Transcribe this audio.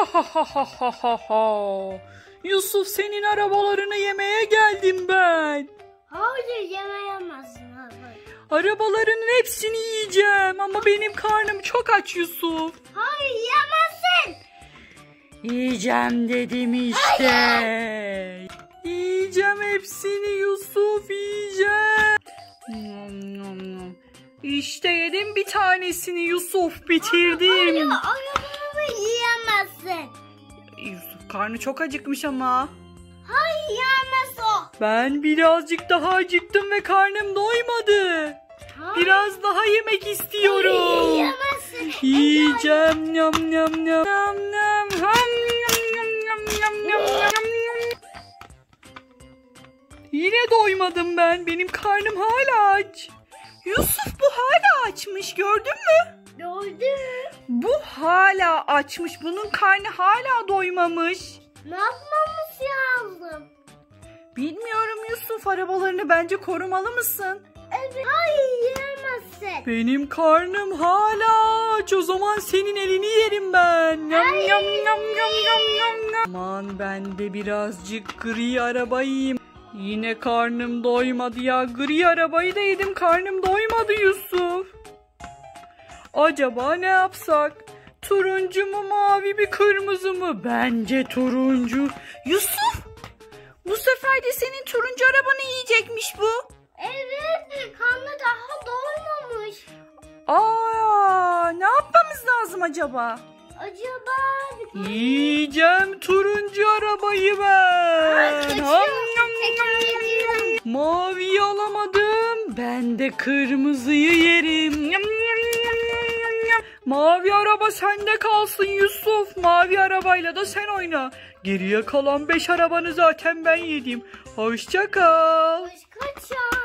Yusuf, senin arabalarını yemeye geldim ben. Hayır, yemeyemezsin. Arabaların hepsini yiyeceğim ama benim karnım çok aç Yusuf. Hayır, yemezsin. Yiyeceğim dedim işte. Hayır. Yiyeceğim hepsini Yusuf, yiyeceğim. İşte yedim bir tanesini Yusuf, bitirdim. Hayır, arabamı yiyemezsin. Yusuf karnı çok acıkmış ama. Hayır, yiyemez o. Ben birazcık daha acıktım ve karnım doymadı. Hayır. Biraz daha yemek istiyorum. Hayır, yiyemezsin. Yiyeceğim. Yam yam yam yam yam yam. Yine doymadım ben. Benim karnım hala aç. Yusuf, bu hala açmış, gördün mü? Gördüm. Bu hala açmış. Bunun karnı hala doymamış. Ne yapmamız lazım? Bilmiyorum Yusuf, arabalarını bence korumalı mısın? Evet. Hayır, yiyemezsin. Benim karnım hala aç. O zaman senin elini yerim ben. Yam yam yam yam yam yam yam. Aman ben de birazcık gri araba yiyeyim. Yine karnım doymadı ya. Gri arabayı da yedim, karnım doymadı Yusuf. Acaba ne yapsak? Turuncu mu, mavi mi, kırmızı mı? Bence turuncu. Yusuf! Bu sefer de senin turuncu arabanı yiyecekmiş bu. Evet, karnı daha doymamış. Ne yapmamız lazım acaba? Acaba... Yiyeceğim turuncu arabayı ben. Maviyi alamadım. Ben de kırmızıyı yerim. Mavi araba sende kalsın Yusuf. Mavi arabayla da sen oyna. Geriye kalan 5 arabanı zaten ben yedim. Hoşça kal. Hoşça kal.